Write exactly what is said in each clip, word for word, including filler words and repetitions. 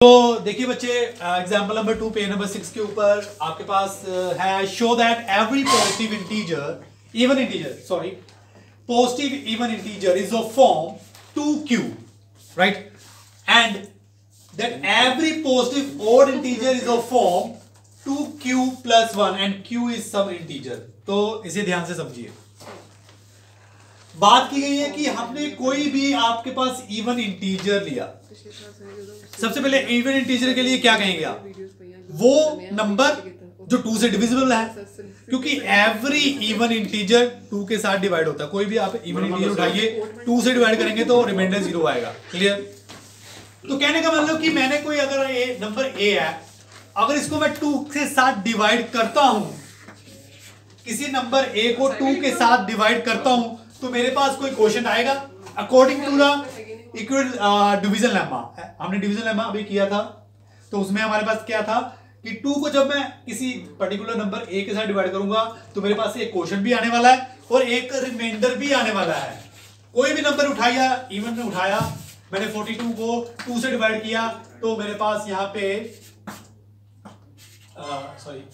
तो देखिए बच्चे, example number two page number six के ऊपर आपके पास uh, है show that every positive integer even integer sorry positive even integer is of form two q, right, and that every positive odd integer is of form two q plus one and q is some integer. तो इसे ध्यान से समझिए। बात की गई है कि हमने कोई भी आपके पास इवन इंटीजर लिया। सबसे पहले इवन इंटीजर के लिए क्या कहेंगे आप? वो नंबर जो टू से डिविजिबल है, क्योंकि एवरी इवन इंटीजर टू के साथ डिवाइड होता है। कोई भी आप इवन इंटीजर उठाइए, टू से डिवाइड करेंगे तो रिमाइंडर जीरो आएगा। क्लियर? तो कहने का मतलब कि मैंने कोई अगर ए नंबर ए है, अगर इसको मैं टू के साथ डिवाइड करता हूं, किसी नंबर ए को टू के साथ डिवाइड करता हूं, तो मेरे पास कोई क्वेश्चन आएगा according to the equal division lemma. हमने डिवीजन लेमा अभी किया था, तो उसमें हमारे पास क्या था कि टू को जब मैं किसी पर्टिकुलर नंबर ए के साथ डिवाइड करूंगा तो मेरे पास एक क्वेश्चन भी आने वाला है और एक रिमाइंडर भी आने वाला है। कोई भी नंबर उठाया, इवन में उठाया, मैंने फोर्टी टू को टू से डिवाइड किया तो मेरे पास यहां पे सॉरी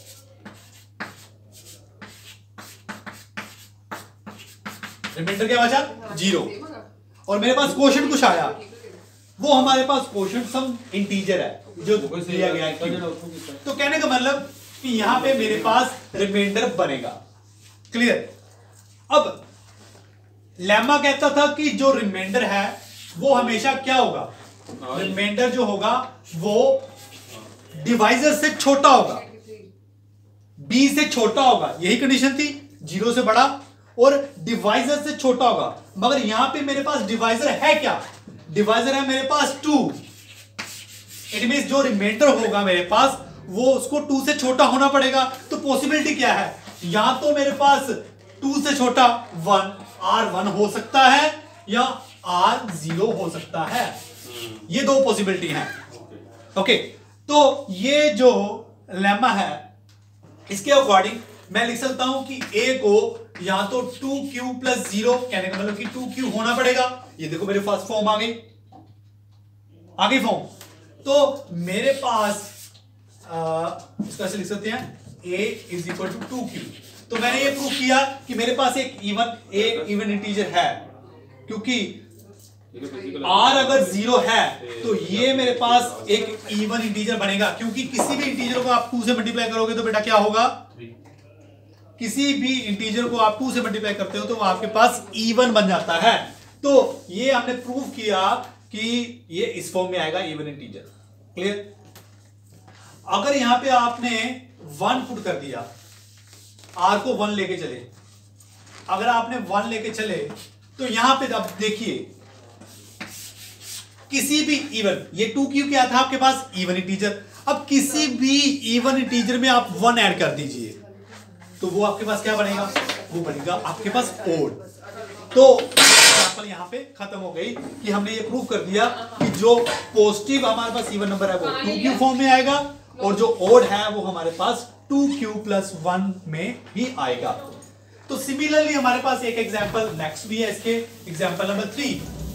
रिमाइंडर क्या बचा? जीरो। और मेरे पास क्वेश्चन कुछ आया, वो हमारे पास क्वेश्चन सम इंटीजर है जो दिया गया है। तो कहने का मतलब कि यहां पे मेरे पास रिमाइंडर बनेगा। क्लियर? अब लेमा कहता था कि जो रिमाइंडर है वो हमेशा क्या होगा? रिमाइंडर जो होगा वो डिवाइजर से छोटा होगा, बी से छोटा होगा। यही कंडीशन थी, जीरो से बड़ा और डिवाइजर से छोटा होगा। मगर यहां पे मेरे पास डिवाइजर है क्या? डिवाइजर है मेरे पास टू। इट मींस जो रिमाइंडर होगा मेरे पास वो उसको टू से छोटा होना पड़ेगा। तो पॉसिबिलिटी क्या है? या तो मेरे पास टू से छोटा वन, आर वन हो सकता है या आर जीरो हो सकता है। ये दो पॉसिबिलिटी हैं। ओके, तो ये जो लेमा है इसके अकॉर्डिंग मैं लिख सकता हूं कि ए को या तो टू क्यू प्लस जीरो, कहने का मतलब कि टू क्यू होना पड़ेगा। ये देखो मेरे पास फॉर्म आ गई, आ गई फॉर्म। तो मेरे पास आ, इसको ऐसे लिख सकते हैं a is equal to two q. तो मैंने ये प्रूव किया कि मेरे पास एक इवन एक इवन इंटीजर है, क्योंकि आर अगर जीरो है तो ये मेरे पास एक इवन इंटीजर बनेगा। क्योंकि किसी भी इंटीजर को आप टू से मल्टीप्लाई करोगे तो बेटा क्या होगा? किसी भी इंटीजर को आप टू से मल्टीप्लाई करते हो तो वो आपके पास इवन बन जाता है। तो ये हमने प्रूव किया कि ये इस फॉर्म में आएगा इवन इंटीजर। क्लियर? अगर यहां पे आपने वन पुट कर दिया, आर को वन लेके चले, अगर आपने वन लेके चले तो यहां पे अब देखिए किसी भी इवन, ये टू क्यू क्या था आपके पास? Even integer. अब किसी भी इवन इंटीजर में आप वन ऐड कर दीजिए तो वो आपके पास क्या बनेगा? वो बनेगा आपके पास ओड। तो एग्जांपल यहां पे खत्म हो गई कि हमने ये प्रूव कर दिया कि जो पॉजिटिव हमारे पास इवन नंबर है वो टू क्यू फॉर्म में आएगा और जो ओड है वो हमारे पास टू क्यू प्लस वन में ही आएगा। तो सिमिलरली हमारे पास एक एग्जांपल नेक्स्ट भी है, इसके एग्जांपल नंबर थ्री।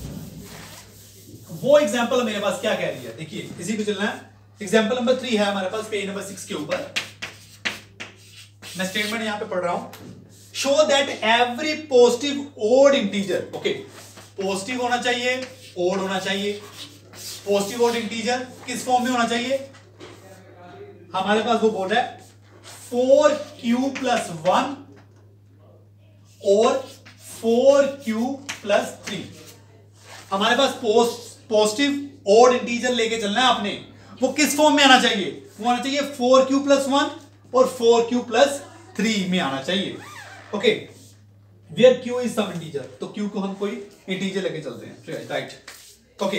वो एग्जांपल मेरे पास क्या कह रही है, देखिए इसी को चलना है। एग्जांपल नंबर थ्री है हमारे पास पेज नंबर सिक्स के ऊपर। मैं स्टेटमेंट यहां पे पढ़ रहा हूं। Show that every positive odd integer, okay, positive होना चाहिए, ओड होना चाहिए। पॉजिटिव ओड इंटीजर किस फॉर्म में होना चाहिए? हमारे पास वो बोल रहा है फोर क्यू प्लस वन और फोर क्यू प्लस थ्री। हमारे पास पॉजिटिव ओड इंटीजर लेके चलना है आपने। वो किस फॉर्म में आना चाहिए? वो आना चाहिए फोर क्यू प्लस वन और फोर क्यू प्लस थ्री में आना चाहिए। Okay, where q is some integer, तो क्यू को हम कोई इंटीजर लेके चलते हैं, राइट? ओके,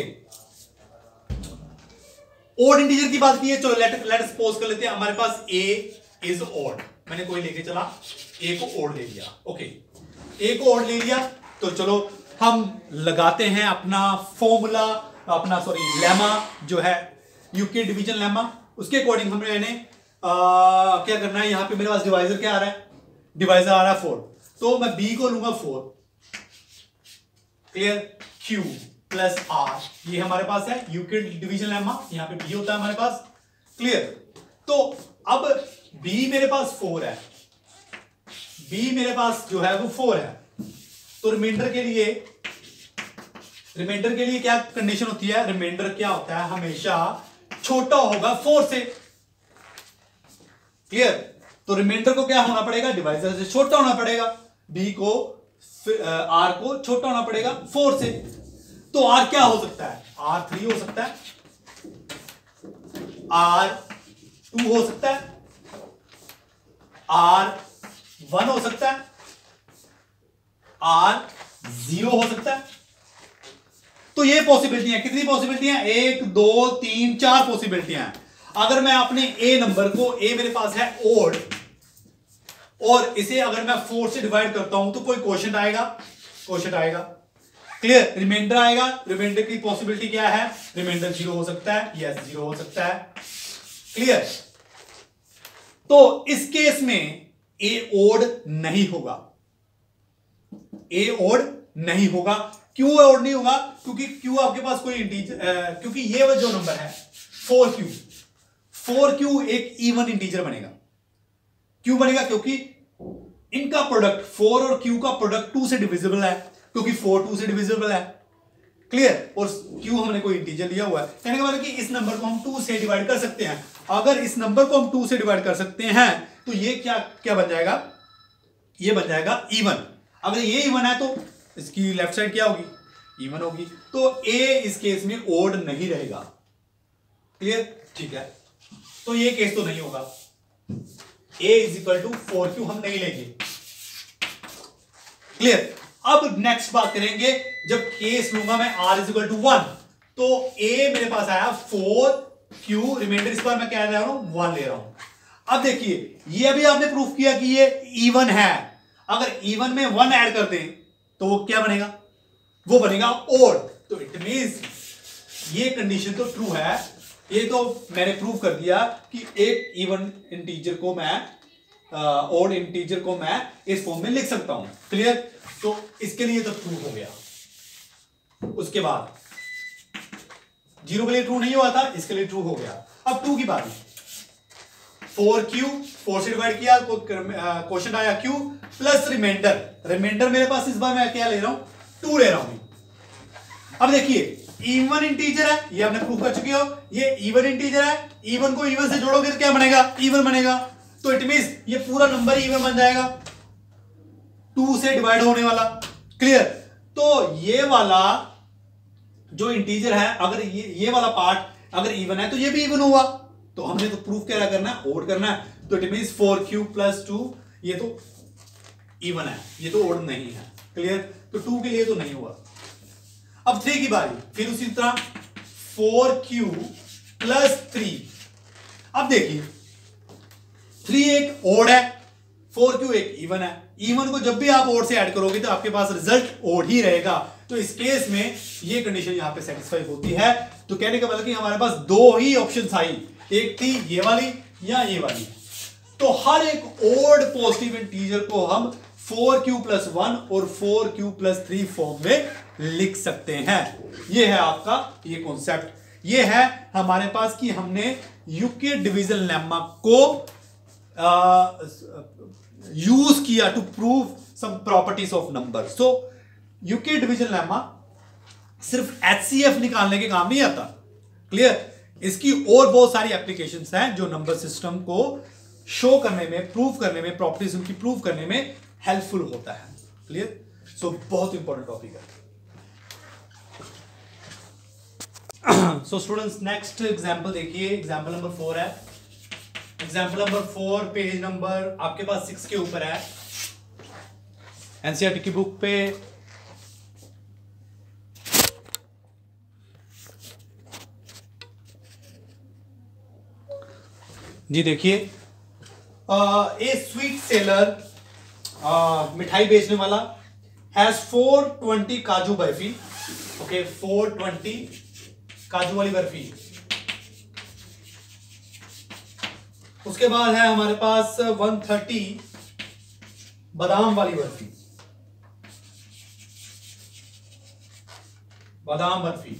ओड इंटीजर की बात की है। चलो लेट लेट सपोज कर लेते हैं हमारे पास ए इज ओड। मैंने कोई लेके चला, ए को ओड ले लिया। ओके, ए को ओड ले लिया तो चलो हम लगाते हैं अपना फॉर्मूला, अपना सॉरी लेमा जो है यूक्लिड डिवीजन लेमा। उसके अकॉर्डिंग हमने आ, क्या करना है? यहां पे मेरे पास डिवाइजर क्या आ रहा है? डिवाइजर आ रहा है फोर, तो मैं बी को लूंगा four. Clear? Q plus r, ये हमारे पास है यूक्लिड डिवीजन लेमा, यहां पे बी होता है हमारे पास। क्लियर? तो अब बी मेरे पास फोर है, बी मेरे पास जो है वो फोर है, तो रिमाइंडर के लिए रिमाइंडर के लिए क्या कंडीशन होती है? रिमाइंडर क्या होता है? हमेशा छोटा होगा फोर से। क्लियर? तो रिमाइंडर को क्या होना पड़ेगा? डिवाइजर से छोटा होना पड़ेगा, बी को आर को छोटा होना पड़ेगा फोर से। तो आर क्या हो सकता है? आर थ्री हो सकता है, आर टू हो सकता है, आर वन हो सकता है, आर जीरो हो सकता है। तो ये पॉसिबिलिटियां, कितनी पॉसिबिलिटियां? एक, दो, तीन, चार पॉसिबिलिटियां हैं। अगर मैं अपने ए नंबर को, ए मेरे पास है ओड, और इसे अगर मैं फोर से डिवाइड करता हूं तो कोई क्वोशंट आएगा, क्वोशंट आएगा। क्लियर? रिमाइंडर आएगा, रिमाइंडर की पॉसिबिलिटी क्या है? रिमाइंडर जीरो हो सकता है, यस जीरो हो सकता है। क्लियर? तो इस केस में ए ओड नहीं होगा, ए ओड नहीं होगा। क्यों ओड नहीं होगा? क्योंकि क्यू आपके पास कोई इंटीजर, क्योंकि ये जो नंबर है फोर क्यू, फोर क्यू एक इवन इंटीजर बनेगा। क्यों बनेगा? क्योंकि इनका प्रोडक्ट, फोर और क्यू का प्रोडक्ट टू से डिविजिबल है, क्योंकि फोर टू से डिविजिबल है। क्लियर? और क्यू हमने कोई इंटीजर लिया हुआ है, कहने का मतलब कि इस नंबर को हम टू से डिवाइड कर सकते हैं। अगर इस नंबर को हम टू से डिवाइड कर सकते हैं तो ये क्या क्या बन जाएगा? ये बन जाएगा इवन। अगर ये इवन है तो इसकी लेफ्ट साइड क्या होगी? इवन होगी। तो ए इस केस में ओड नहीं रहेगा। क्लियर? ठीक है, तो ये केस तो नहीं होगा। A is equal to four q हम नहीं लेंगे। क्लियर? अब नेक्स्ट बात करेंगे, जब केस लूंगा मैं r is equal to one, तो ए मेरे पास आया फोर क्यू, रिमाइंडर इस बार मैं क्या ले रहा हूं? वन ले रहा हूं। अब देखिए, ये अभी आपने प्रूफ किया कि ये इवन है। अगर इवन में वन ऐड कर दें तो वो क्या बनेगा? वो बनेगा ओड। तो इट मींस ये कंडीशन तो ट्रू है। ये तो मैंने प्रूव कर दिया कि एक इवन इंटीजर को मैं, ओड uh, इंटीजर को मैं इस फॉर्म में लिख सकता हूं। क्लियर? तो इसके लिए तो ट्रू हो गया। उसके बाद जीरो के लिए ट्रू नहीं हुआ था, इसके लिए ट्रू हो गया। अब टू की बात, फोर क्यू, फोर से डिवाइड किया, क्वेश्चन आया क्यू प्लस रिमाइंडर। रिमाइंडर मेरे पास इस बार मैं क्या ले रहा हूं? टू ले रहा हूं। अब देखिए, इवन इंटीजर है, ये आपने प्रूव कर चुके हो, ये इवन इंटीजर है। इवन को इवन से जोड़ोगे तो क्या बनेगा? इवन बनेगा। तो इट मींस ये पूरा नंबर इवन बन जाएगा, टू से डिवाइड होने वाला। क्लियर? तो ये वाला जो इंटीजर है, अगर ये ये वाला पार्ट अगर इवन है तो ये भी इवन हुआ। तो हमने तो प्रूफ क्या करना है? ओड करना है। तो it means four q plus two, ये तो इवन है, ये तो ओड नहीं है। क्लियर? तो टू के लिए तो नहीं हुआ। अब थ्री की बारी, फिर उसी तरह फोर क्यू प्लस थ्री। अब देखिए, थ्री एक ओड है, फोर क्यू एक इवन है। इवन को जब भी आप ओड से ऐड करोगे तो आपके पास रिजल्ट ओड ही रहेगा। तो इस केस में ये कंडीशन यहां पे सेटिस्फाई होती है। तो कहने का मतलब कि हमारे पास दो ही ऑप्शंस आई, एक थी ये वाली या ये वाली। तो हर एक ओड पॉजिटिव इंटीजर को हम फोर क्यू प्लस वन और four q plus three form में लिख सकते हैं। ये है आपका ये कॉन्सेप्ट। ये है हमारे पास कि हमने यूक्लिड डिवीजन लेम्मा को यूज किया to prove some properties of number. So Euclid division lemma सिर्फ एचसीएफ निकालने के काम नहीं आता। क्लियर? इसकी और बहुत सारी एप्लीकेशंस हैं जो नंबर सिस्टम को शो करने में, प्रूव करने में, प्रॉपर्टीज उनकी प्रूव करने में हेल्पफुल होता है। क्लियर? सो so, बहुत इंपॉर्टेंट टॉपिक है। सो स्टूडेंट्स, नेक्स्ट एग्जांपल देखिए, एग्जांपल नंबर फोर है। Example number four page number आपके पास सिक्स के ऊपर है एनसीईआरटी की बुक पे। जी देखिए, ए स्वीट सेलर, मिठाई बेचने वाला, हैज फोर ट्वेंटी काजू बर्फी। ओके, फोर ट्वेंटी काजू वाली बर्फी। उसके बाद है हमारे पास वन थर्टी बादाम वाली बर्फी। बादाम बर्फी।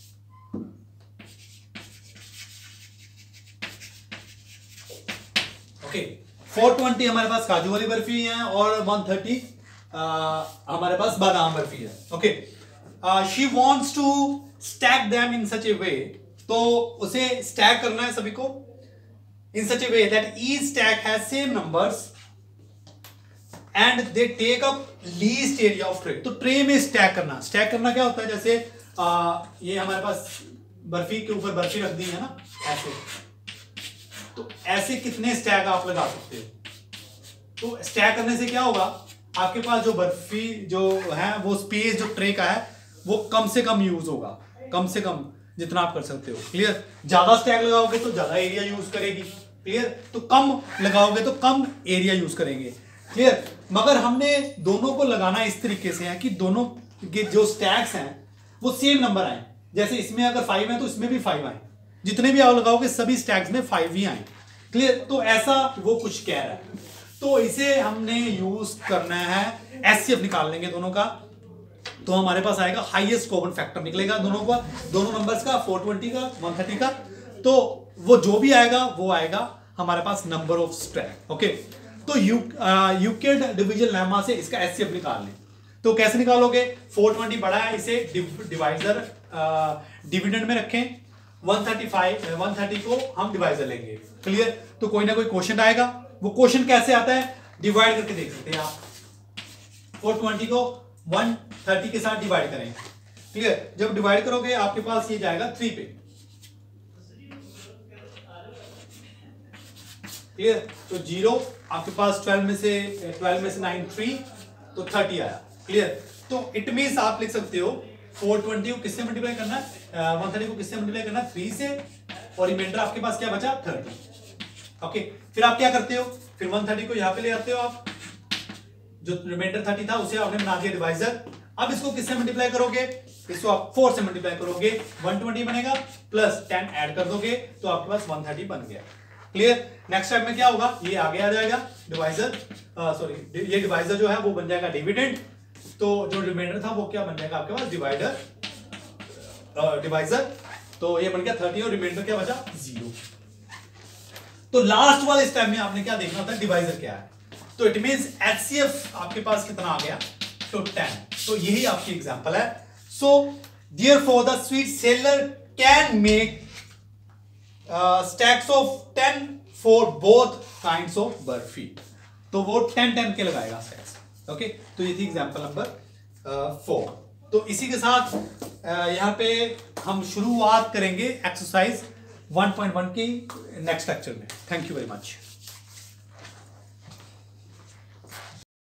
ओके, फोर ट्वेंटी हमारे पास काजू वाली बर्फी है और वन थर्टी हमारे पास बादाम बर्फी है। Okay, she wants to stack them in such a way, तो उसे स्टैक करना है सभी को in such a way that each stack has same numbers and they take up least area of tray. तो ट्रे में स्टैक करना, stack करना क्या होता है, जैसे आ, ये हमारे पास बर्फी के ऊपर बर्फी रख दी है ना, ऐसे, तो ऐसे कितने स्टैक आप लगा सकते हो। तो स्टैक करने से क्या होगा, आपके पास जो बर्फी जो है वो स्पेस जो ट्रे का है वो कम से कम यूज होगा, कम से कम जितना आप कर सकते हो। क्लियर, ज्यादा स्टैक लगाओगे तो ज्यादा एरिया यूज करेगी। क्लियर, तो कम लगाओगे तो कम एरिया यूज करेंगे। क्लियर, मगर हमने दोनों को लगाना इस तरीके से है कि दोनों के जो स्टैक्स हैं वो सेम नंबर आए। जैसे इसमें अगर फाइव है तो इसमें भी फाइव आए, जितने भी आप लगाओगे सभी स्टैक्स में फाइव ही आए। क्लियर, तो ऐसा वो कुछ कह रहा है, तो इसे हमने यूज करना है, एचसीएफ निकाल लेंगे दोनों का, तो हमारे पास आएगा हाईएस्ट कॉमन फैक्टर निकलेगा दोनों का, दोनों नंबर्स का, फोर ट्वेंटी का, वन थर्टी का। तो वो जो भी आएगा वो आएगा हमारे पास नंबर ऑफ स्टैक। ओके, तो यू यूक्लिड डिवीजन लेमा से इसका एचसीएफ निकाल लें। तो कैसे निकालोगे, फोर ट्वेंटी बड़ा है, इसे डिवाइजर डिविडेंड में रखें, one thirty five one thirty को हम डिवाइजर लेंगे। क्लियर, तो कोई ना कोई क्वेश्चन आएगा, वो क्वेश्चन कैसे आता है, डिवाइड करके देख सकते हैं आप। फोर ट्वेंटी को वन थर्टी के साथ डिवाइड करें। क्लियर, जब डिवाइड करोगे आपके पास ये जाएगा थ्री पे। क्लियर, तो जीरो आपके पास ट्वेल्व में से ट्वेल्व में से नाइन थ्री, तो थर्टी आया। क्लियर, तो इट मींस आप लिख सकते हो फोर ट्वेंटी को किससे मल्टीप्लाई करना है, वन थर्टी को किससे मल्टीप्लाई करना है, थ्री से, और रिमाइंडर आपके पास क्या बचा, थर्टी। ओके, फिर आप क्या करते हो, फिर वन थर्टी को यहां पे ले आते हो आप, जो रिमाइंडर थर्टी था उसे आपने बना दिया डिवाइजर। अब इसको किससे मल्टीप्लाई करोगे, इसको आप फोर से मल्टीप्लाई करोगे, वन ट्वेंटी बनेगा, प्लस टेन ऐड कर दोगे तो आपके पास वन थर्टी बन गया। क्लियर, नेक्स्ट टाइम में क्या होगा, ये आगे आ जाएगा डिवाइजर, सॉरी ये डिवाइजर जो है वो बन जाएगा डिविडेंड, तो जो रिमाइंडर था वो क्या बन जाएगा आपके पास, डिवाइडर डिवाइजर। तो ये बन गया थर्टी और रिमाइंडर क्या बचा, जीरो। तो लास्ट वाले स्टेप में आपने क्या देखना होता है, डिवाइजर क्या है। तो इट मींस एचसीएफ आपके पास कितना आ गया, तो टेन। तो यही आपकी एग्जांपल है। So therefore the sweet seller can make stacks of ten for both kinds of barfi. तो वो टेन टेन के लगाएगा स्टैक्स। ओके, तो ये थी एग्जांपल नंबर फोर। तो इसी के साथ uh, यहाँ पे हम शुरुआत करेंगे एक्सरसाइज वन पॉइंट वन की नेक्स्ट लेक्चर में। Thank you very much.